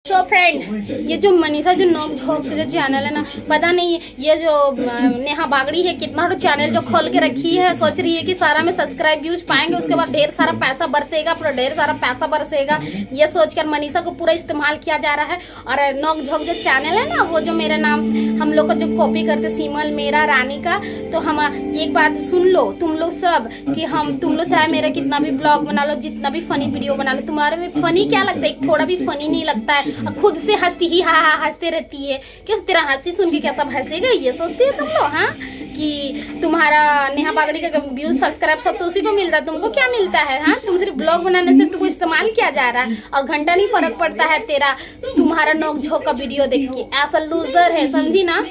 So friend, ये जो मनीषा जो नोक झोंक जो चैनल है ना, पता नहीं ये जो नेहा बागड़ी है कितना तो चैनल जो खोल के रखी है, सोच रही है कि सारा में सब्सक्राइब व्यूज पाएंगे, उसके बाद ढेर सारा पैसा बरसेगा, पूरा ढेर सारा पैसा बरसेगा। ये सोचकर मनीषा को पूरा इस्तेमाल किया जा रहा है। और नोक झोंक जो चैनल है ना, वो जो मेरा नाम हम लोग को जो कॉपी करते सिमल मेरा रानी का, तो हम एक बात सुन लो तुम लोग सब कि हम तुम लोग चाहे मेरा कितना भी ब्लॉग बना लो, जितना भी फनी वीडियो बना लो, तुम्हारे में फनी क्या लगता है? थोड़ा भी फनी नहीं लगता है। खुद से हंसती ही हा हा हंसते रहती है। किस तरह हंसी सुन के क्या सब हंसेगा? ये सोचती है तुम लोग हाँ कि तुम्हारा नेहा बागड़ी का व्यूज सब्सक्राइब सब तो उसी को मिलता है, तुमको क्या मिलता है? हाँ, तुम सिर्फ ब्लॉग बनाने से तुमको इस्तेमाल किया जा रहा है और घंटा नहीं फर्क पड़ता है तेरा तुम्हारा नोक झोंक का वीडियो देख के। ऐसा लूजर है, समझी ना?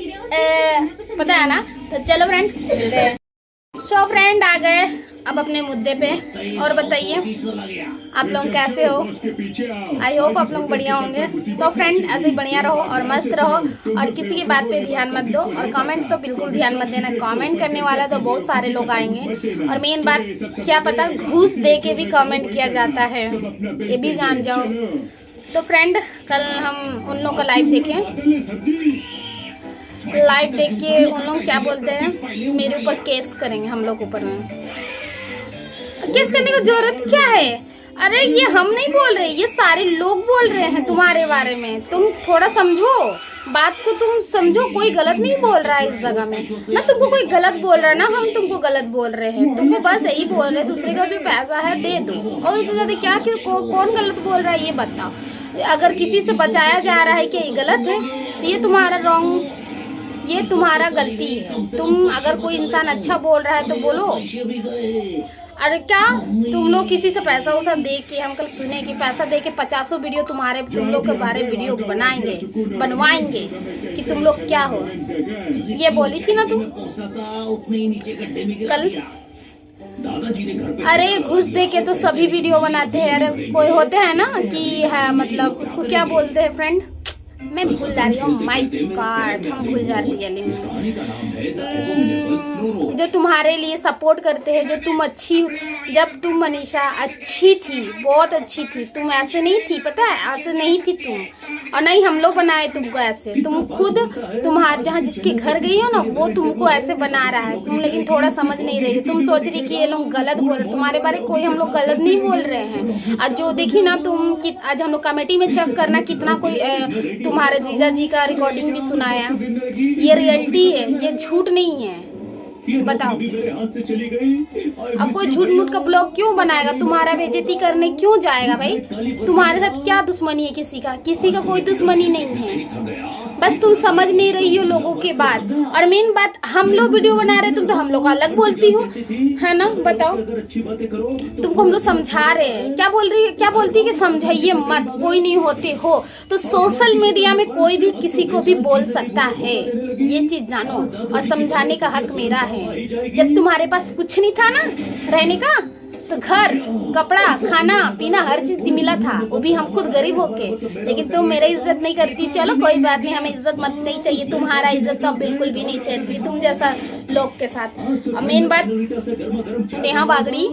पता है ना? तो चलो फ्रेंड, सो फ्रेंड आ गए अब अपने मुद्दे पे। और बताइए आप लोग कैसे हो? आई होप आप लोग बढ़िया होंगे। सो फ्रेंड, ऐसे ही बढ़िया रहो और मस्त रहो और किसी की बात पे ध्यान मत दो। और कमेंट तो बिल्कुल ध्यान मत देना, कमेंट करने वाला तो बहुत सारे लोग आएंगे और मेन बात क्या पता घूस दे के भी कमेंट किया जाता है, ये भी जान जाओ। तो फ्रेंड, कल हम उन लोग का लाइव देखें, लाइव देख के उन लोग क्या बोलते हैं, मेरे ऊपर केस करेंगे हम लोग ऊपर में। केस करने की जरूरत क्या है? अरे ये हम नहीं बोल रहे, ये सारे लोग बोल रहे हैं तुम्हारे बारे में। तुम थोड़ा समझो बात को, तुम समझो। कोई गलत नहीं बोल रहा है इस जगह में ना, तुमको कोई गलत बोल रहा है ना हम तुमको गलत बोल रहे हैं। तुमको बस यही बोल रहे हैं दूसरे का जो पैसा है दे दो, और उससे ज्यादा क्या कि कौन गलत बोल रहा है ये बताओ। अगर किसी से बचाया जा रहा है कि ये गलत है तो ये तुम्हारा रॉन्ग, ये तुम्हारा गलती है। तुम अगर कोई इंसान अच्छा बोल रहा है तो बोलो। अरे क्या तुम लोग किसी से पैसा वैसा दे के, हम कल सुने कि पैसा दे के 50 वीडियो तुम लोग के बारे वीडियो बनवाएंगे कि तुम लोग क्या हो? ये बोली थी ना तुम कल। अरे घुस दे के तो सभी वीडियो बनाते हैं। अरे कोई होते हैं ना कि है मतलब उसको क्या बोलते हैं फ्रेंड, मैं भूल जा रही हूँ, माय गॉड हम भूल जा रही है। जो तुम्हारे लिए सपोर्ट करते हैं, जो तुम अच्छी, जब तुम मनीषा अच्छी थी, बहुत अच्छी थी, तुम ऐसे नहीं थी, पता है ऐसे नहीं थी तुम, और नहीं हम लोग बनाए तुमको ऐसे। तुम खुद तुम्हारा जहाँ जिसके घर गई हो ना वो तुमको ऐसे बना रहा है तुम, लेकिन थोड़ा समझ नहीं रही हो। तुम सोच रही कि ये लोग गलत बोल रहे, तुम्हारे बारे कोई हम लोग गलत नहीं बोल रहे हैं। आज जो देखी ना तुम आज हम लोग कमेटी में चेक करना कितना कोई तुम्हारे जीजा जी का रिकॉर्डिंग भी सुनाया। ये रियलिटी है, ये झूठ नहीं है। बताओ अब कोई झूठ मूठ का ब्लॉग क्यों बनाएगा? तुम्हारा बेइज्जती करने क्यों जाएगा भाई? तुम्हारे साथ क्या दुश्मनी है? किसी का कोई दुश्मनी नहीं है, बस तुम समझ नहीं रही हो लोगों के बात। और मेन बात, हम लोग वीडियो बना रहे तुम तो हम लोग अलग बोलती हो, है ना? बताओ, तुमको हम लोग समझा रहे हैं, क्या बोल रही है, क्या बोलती है कि समझाइए मत, कोई नहीं होते हो तो सोशल मीडिया में कोई भी किसी को भी बोल सकता है, ये चीज जानो। और समझाने का हक मेरा है। जब तुम्हारे पास कुछ नहीं था ना रहने का, तो घर, कपड़ा, खाना पीना हर चीज मिला था, वो भी हम खुद गरीब होके, लेकिन तुम मेरी इज्जत नहीं करती। चलो कोई बात नहीं, हमें इज्जत मत नहीं चाहिए, तुम्हारा इज्जत तो बिल्कुल भी नहीं चाहिए तुम जैसा लोग के साथ। और मेन बात, नेहा बागड़ी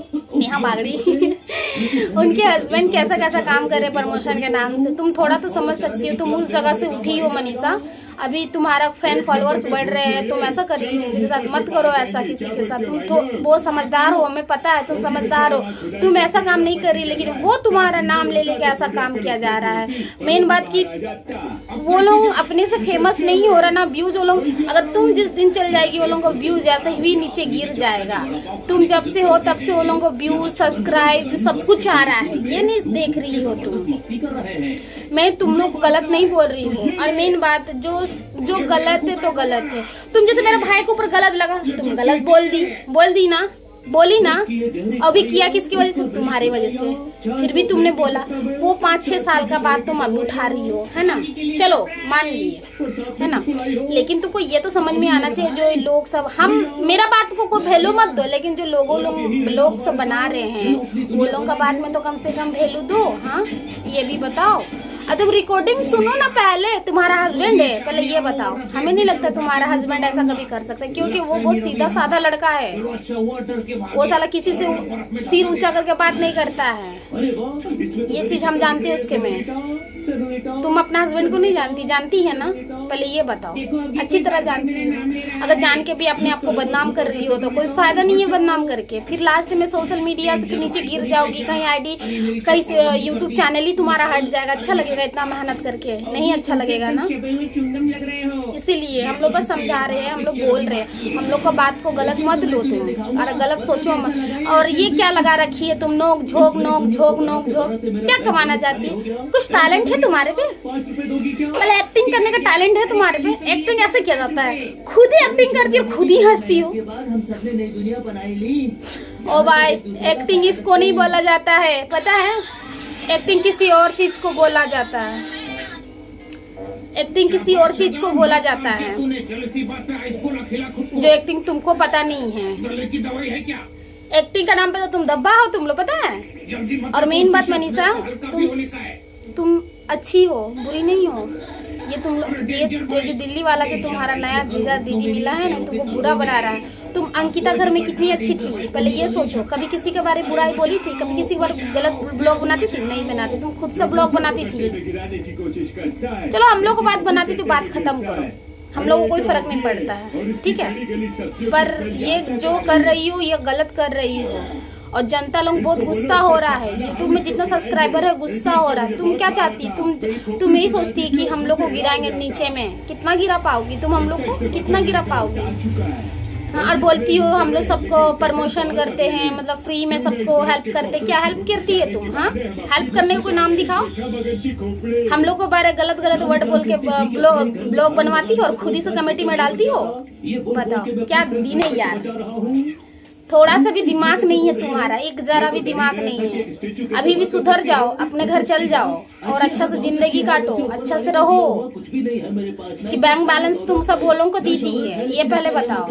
उनके हस्बैंड कैसा कैसा काम कर रहे प्रमोशन के नाम से, तुम थोड़ा तो समझ सकती हो। तुम उस जगह से उठी हो मनीषा, अभी तुम्हारा फैन फॉलोअर्स बढ़ रहे हैं, तुम ऐसा करिए किसी के साथ मत करो, ऐसा किसी के साथ। तुम तो वो समझदार हो, हमें पता है तुम समझदार हो, तुम ऐसा काम नहीं कर रही, लेकिन वो तुम्हारा नाम ले लेके ऐसा काम किया जा रहा है। मेन बात की वो लोग अपने से फेमस नहीं हो रहा ना, व्यूज वो लोग, अगर तुम जिस दिन चल जाएगी वो लोगों को व्यूज ऐसे ही नीचे गिर जाएगा। तुम जब से हो तब से वो लोगों को व्यूज सब्सक्राइब सब कुछ आ रहा है, ये नहीं देख रही हो तुम। मैं तुम लोग गलत नहीं बोल रही हूँ। और मेन बात, जो गलत है तो गलत है। तुम जैसे मेरे भाई के ऊपर गलत लगा, तुम गलत बोली ना, अभी किया किसकी वजह से? तुम्हारी वजह से। फिर भी तुमने बोला, वो 5-6 साल का बात तुम अभी उठा रही हो, है ना? चलो मान लिए, है ना? लेकिन तुमको ये तो समझ में आना चाहिए, जो लोग सब, हम मेरा बात को कोई वैल्यू मत दो, लेकिन जो लोग सब बना रहे हैं वो लोग का बात में तो कम से कम वैल्यू दो। हाँ, ये भी बताओ। तुम रिकॉर्डिंग सुनो ना पहले। तुम्हारा हस्बैंड है, पहले ये बताओ। हमें नहीं लगता तुम्हारा हस्बैंड ऐसा कभी कर सकता, क्योंकि वो बहुत सीधा साधा लड़का है। वो साला किसी से सिर ऊंचा करके बात नहीं करता है, ये चीज हम जानते हैं उसके में। तुम अपना हस्बैंड को नहीं जानती, जानती है ना? पहले ये बताओ। अच्छी तरह जानती हो। अगर जान के भी अपने आप को बदनाम कर रही हो तो कोई फायदा नहीं है बदनाम करके। फिर लास्ट में सोशल मीडिया से नीचे गिर जाओगी, कहीं आईडी, कहीं यूट्यूब चैनल ही तुम्हारा हट जाएगा। अच्छा लगेगा इतना मेहनत करके? नहीं अच्छा लगेगा ना। इसीलिए हम लोग बस समझा रहे हैं, हम लोग बोल रहे हैं। हम लोग का बात को गलत मत लो तुम, और गलत सोचो मत। और ये क्या लगा रखी है तुम? नोक झोंक नोक झोंक नोक झोंक। क्या कमाना चाहती हो? कुछ टैलेंट है तुम्हारे पे? पहले एक्टिंग करने का टैलेंट है तुम्हारे पे? एक्टिंग ऐसे किया जाता है? खुद ही एक्टिंग करती हो, खुद ही हंसती हो। ओ भाई, एक्टिंग इसको नहीं बोला जाता है, पता है? एक्टिंग किसी और चीज को बोला जाता है। एक्टिंग किसी और चीज को बोला जाता है, जो एक्टिंग तुमको पता नहीं है। एक्टिंग का नाम पे तो तुम धब्बा हो, तुम लोग पता है। और मेन बात मनीषा, तुम अच्छी हो, बुरी नहीं हो। ये तुम ये जो दिल्ली वाला जो तुम्हारा नया जीजा दीदी मिला है ना, तुमको बुरा बना रहा है। तुम अंकिता घर में कितनी अच्छी थी, पहले ये सोचो। कभी किसी के बारे में बुराई बोली थी? कभी किसी के बारे में गलत ब्लॉग बनाती थी? नहीं बनाती। तुम खुद से ब्लॉग बनाती थी। चलो हम लोग को बात बनाती थी, बात खत्म करो। हम लोगों को कोई फर्क नहीं पड़ता है, ठीक है? पर ये जो कर रही हो ये गलत कर रही हो, और जनता लोग बहुत गुस्सा हो रहा है। यूट्यूब में जितना सब्सक्राइबर है गुस्सा हो रहा है। तुम क्या चाहती? तुम यही सोचती है कि हम लोग को गिराएंगे नीचे में। कितना गिरा पाओगी तुम? हम लोग को कितना गिरा पाओगी? हाँ, और बोलती हो हम लोग सबको प्रमोशन करते हैं, मतलब फ्री में सबको हेल्प करते। क्या हेल्प करती है तुम? हाँ, हेल्प करने का कोई नाम दिखाओ। हम लोग को बारे गलत गलत वर्ड बोल के ब्लॉग बनवाती हो और खुद ही से कमेटी में डालती हो। बताओ क्या दिन है यार। थोड़ा सा भी दिमाग नहीं है तुम्हारा, एक जरा भी दिमाग नहीं है। अभी भी सुधर जाओ, अपने घर चल जाओ और अच्छा से जिंदगी काटो, अच्छा से रहो। कि बैंक बैलेंस तुम सब वो लोगों को दी है, ये पहले बताओ।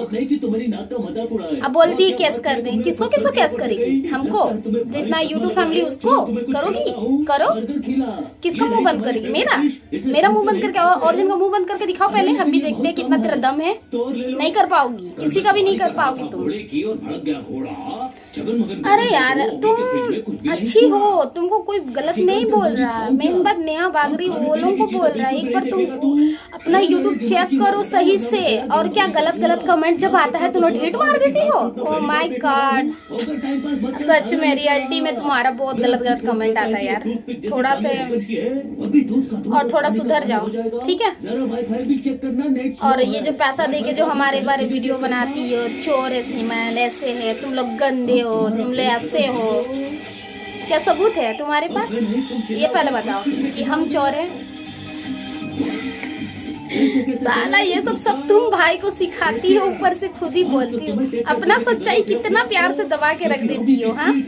अब बोलती है केस कर दें। किसको किसको केस करेगी? हमको? जितना यूट्यूब फैमिली उसको करोगी? करो। किसका मुंह बंद करेगी? मेरा मुंह बंद करके, और जिनका मुंह बंद करके दिखाओ पहले, हम भी देखते हैं कितना तेरा दम है। नहीं कर पाओगी, किसी का भी नहीं कर पाओगी तुम। अरे यार तुम अच्छी हो, तुमको कोई गलत नहीं बोल रहा। मेन बात नेहा बागरी वो लोगों को बोल रहा है। एक बार तुम अपना यूट्यूब चेक करो सही से। और क्या गलत गलत कमेंट जब आता है तुम डिलीट मार देती हो? ओह माय गॉड, सच में रियलिटी में तुम्हारा बहुत गलत गलत कमेंट आता है यार। थोड़ा से और थोड़ा सुधर जाओ, ठीक है? और ये जो पैसा देके जो हमारे बारे वीडियो बनाती हो, चोर है सिमल, ऐसे है, तुम लोग गंदे हो, तुम लोग ऐसे हो, क्या सबूत है तुम्हारे पास? ये पहले बताओ कि हम चोर हैं। साला ये सब तुम भाई को सिखाती हो, ऊपर से खुद ही बोलती हो। अपना सच्चाई कितना प्यार से दबा के रख देती हो। हाँ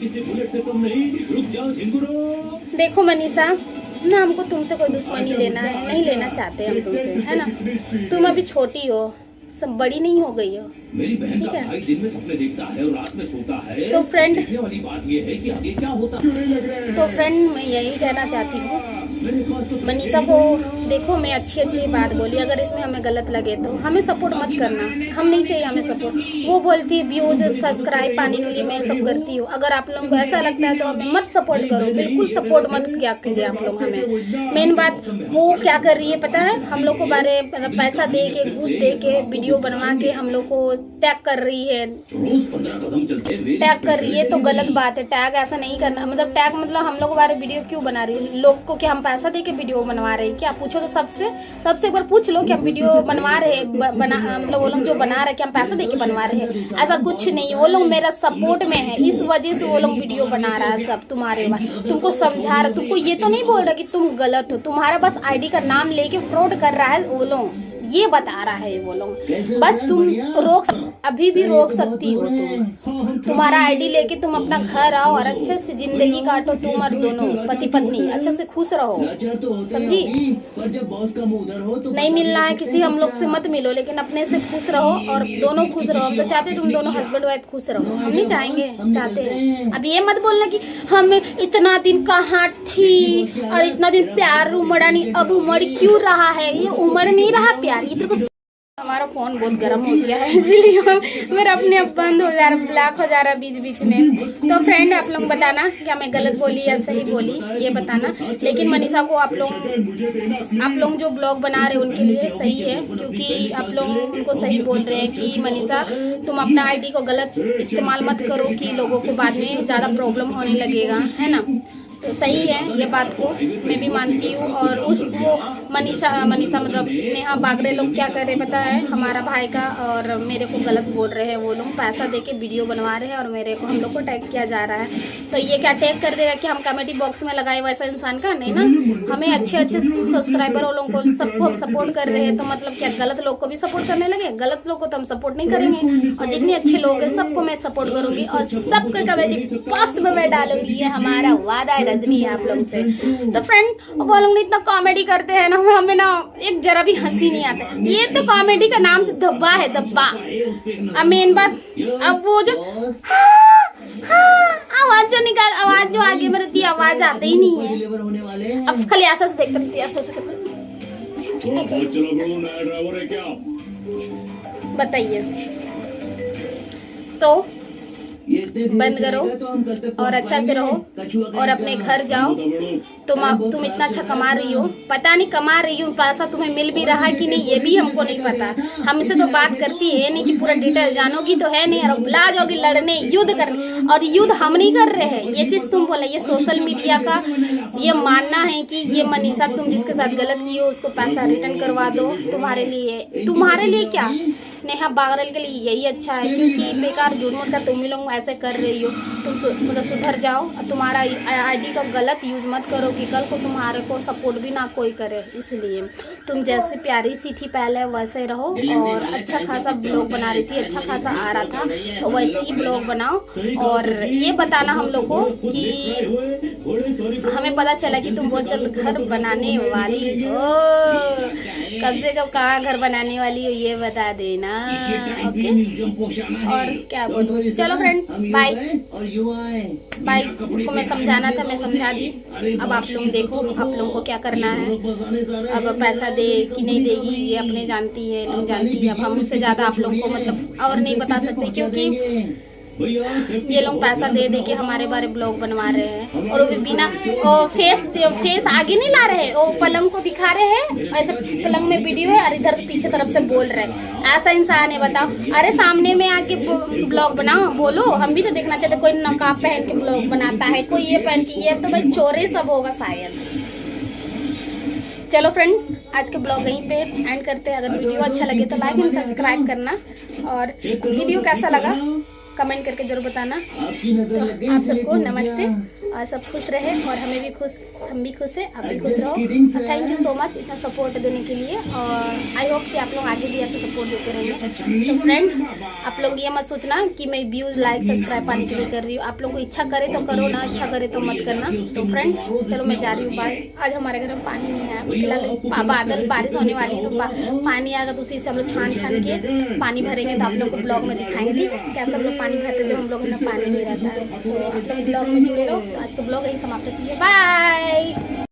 देखो मनीषा ना, हमको तुमसे कोई दुश्मनी लेना है, नहीं लेना चाहते हम तुमसे, है ना? तुम अभी छोटी हो, सब बड़ी नहीं हो गई हो, मेरी बहन का भाई दिन में सपने देखता है और रात में सोता है। तो फ्रेंड, देखने वाली बात ये है कि आगे क्या होता। तो फ्रेंड मैं यही कहना चाहती हूँ मनीषा को, देखो मैं अच्छी बात बोली, अगर इसमें हमें गलत लगे तो हमें सपोर्ट मत करना। हम नहीं चाहिए हमें सपोर्ट। वो बोलती है व्यूज सब्सक्राइब पाने के लिए मैं सब करती हूँ। अगर आप लोगों को ऐसा लगता है तो हमें मत सपोर्ट करो, बिल्कुल सपोर्ट मत क्या कीजिए आप लोग हमें। मेन बात वो क्या कर रही है पता है? हम लोग को बारे मतलब पैसा दे के, घूस दे के, वीडियो बनवा के हम लोग को टैग कर रही है। टैग कर रही है तो गलत बात है। टैग ऐसा नहीं करना, मतलब टैग मतलब हम लोग बारे वीडियो क्यों बना रही है? लोग को क्या हम पैसा दे के वीडियो बनवा रहे हैं क्या? पूछो तो सबसे एक बार पूछ लो कि हम वीडियो बनवा रहे हैं, मतलब वो लोग जो बना रहे हैं कि हम पैसा दे के बनवा रहे हैं? ऐसा कुछ नहीं, वो लोग मेरा सपोर्ट में है, इस वजह से वो लोग वीडियो बना रहा है सब तुम्हारे बारे, तुमको समझा रहा, तुमको ये तो नहीं बोल रहा कि तुम गलत हो। तुम्हारा बस आईडी का नाम लेके फ्रॉड कर रहा है वो लोग, ये बता रहा है वो लोग। बस तुम अभी भी रोक सकती हो, तुम्हारा आईडी लेके तुम अपना घर आओ और अच्छे से जिंदगी काटो, तुम और दोनों पति पत्नी अच्छे से खुश रहो, समझी। नहीं मिलना है किसी हम लोग से मत मिलो, लेकिन अपने से खुश रहो और दोनों खुश रहो। हम तो चाहते तुम दोनों हस्बैंड वाइफ खुश रहो, हम नहीं चाहेंगे, हम चाहते हैं। अब ये मत बोलना कि हम इतना दिन कहाँ थी और इतना दिन प्यार उमड़ा नहीं, अब उमड़ क्यों रहा है। ये उमड़ नहीं रहा प्यार, ये तेरे को। हमारा फोन बहुत गर्म हो गया है, इसीलिए मेरा अपने आप बंद हो जा रहा, ब्लैक हो जा रहा बीच बीच में। तो फ्रेंड आप लोग बताना क्या मैं गलत बोली या सही बोली, ये बताना। लेकिन मनीषा को आप लोग जो ब्लॉग बना रहे हैं उनके लिए सही है, क्योंकि आप लोग उनको सही बोल रहे हैं कि मनीषा तुम अपना आईडी को गलत इस्तेमाल मत करो कि लोगों को बाद में ज्यादा प्रॉब्लम होने लगेगा, है ना। तो सही है, ये बात को मैं भी मानती हूँ। और वो मनीषा मतलब नेहा बागरे लोग क्या कर रहे पता है, हमारा भाई का और मेरे को गलत बोल रहे हैं। वो लोग पैसा देके वीडियो बनवा रहे हैं और मेरे को हम लोग को टैग किया जा रहा है। तो ये क्या टैग कर देगा कि हम कमेंट बॉक्स में लगाए वैसा इंसान का नहीं ना। हमें अच्छे सब्सक्राइबर वालों को सबको हम सपोर्ट कर रहे हैं, तो मतलब क्या गलत लोग को भी सपोर्ट करने लगे। गलत लोग को तो हम सपोर्ट नहीं करेंगे, और जितने अच्छे लोग हैं सबको मैं सपोर्ट करूंगी और सबको कमेंट बॉक्स में मैं डालूंगी। ये हमारा वादा है रजनी आप लोग से। तो फ्रेंड वो लोग इतना कॉमेडी करते हैं ना, हमें ना एक जरा भी हंसी नहीं आता। ये तो कॉमेडी का नाम से धब्बा है, धब्बा। अब मेन बात, अब वो जो आवाज जो निकाल, आवाज जो आगे बढ़ती आवाज आती ही नहीं है। अब खाली ऐसा से देखते रहते, ऐसा से करते। बताइए, तो बंद करो और अच्छा से रहो और अपने घर जाओ। तुम इतना अच्छा कमा रही हो, पता नहीं कमा रही हो, पैसा तुम्हें मिल भी रहा है कि नहीं ये भी हमको नहीं पता। हमसे तो बात करती है नहीं कि पूरा डिटेल जानोगी तो है नहीं, और बुला जाओगी लड़ने, युद्ध करने। और युद्ध हम नहीं कर रहे हैं, ये चीज तुम बोले। ये सोशल मीडिया का ये मानना है कि ये मनीषा तुम जिसके साथ गलत की हो उसको पैसा रिटर्न करवा दो। तुम्हारे लिए क्या, नेहा बागरल के लिए यही अच्छा है, क्योंकि बेकार झूठ का तुम ही लोग ऐसे कर रही हो। तुम मतलब सुधर जाओ, तुम्हारा आईडी का गलत यूज मत करो कि कल को तुम्हारे को सपोर्ट भी ना कोई करे। इसलिए तुम जैसे प्यारी सी थी पहले वैसे रहो, और अच्छा खासा ब्लॉग बना रही थी, अच्छा खासा आ रहा था, तो वैसे ही ब्लॉग बनाओ। और ये बताना हम लोग को कि हमें पता चला कि तुम बहुत जल्द घर बनाने वाली हो, कब से कब कहाँ घर बनाने वाली हो ये बता देना। ओके, और क्या बोलूं। चलो फ्रेंड, बाय बाय। उसको मैं समझाना था, मैं समझा दी। अब आप लोग देखो आप लोगों को क्या करना है। अब पैसा दे कि नहीं देगी ये अपने जानती है, लोग जानती है। अब हम उससे ज्यादा आप लोगों को मतलब और नहीं बता सकते, क्योंकि ये लोग पैसा दे दे के हमारे बारे ब्लॉग बनवा रहे हैं, और वो भी बिना फेस आगे नहीं ला रहे, वो पलंग को दिखा रहे हैं, ऐसे पलंग में वीडियो है और इधर पीछे तरफ से बोल रहे हैं। ऐसा इंसान है बताओ। अरे सामने में आके ब्लॉग बनाओ, बोलो, हम भी तो देखना चाहते। कोई नकाब पहन के ब्लॉग बनाता है, कोई ये पहन के, ये तो भाई चोरे सब होगा शायद। चलो फ्रेंड, आज के ब्लॉग यहीं पे एंड करते हैं। अगर वीडियो अच्छा लगे तो लाइक एंड सब्सक्राइब करना, और वीडियो कैसा लगा कमेंट करके जरूर बताना। तो आप सबको नमस्ते, और सब खुश रहे, और हमें भी खुश, हम भी खुश है, आप भी खुश रहो। थैंक यू सो मच इतना सपोर्ट देने के लिए, और आई होप कि आप लोग आगे भी ऐसे सपोर्ट देते रहेंगे। तो फ्रेंड, आप लोग ये मत सोचना कि मैं व्यूज लाइक सब्सक्राइब पाने के लिए कर रही हूँ। आप लोग को इच्छा करे तो करो, ना इच्छा करे तो मत करना। तो फ्रेंड चलो मैं जा रही हूँ, बाय। आज हमारे घर में पानी नहीं आया फिलहाल, बादल बारिश होने वाली है, तो पानी आएगा तो उसी से हम लोग छान के पानी भरेंगे, तो आप लोग को ब्लॉग में दिखाएंगे ठीक है कैसे हम लोग पानी भरते जब हम लोग ना पानी नहीं रहता है। तो आप लोग ब्लॉग में जुड़े रहो। आज का ब्लॉग यही समाप्त होती है, बाय।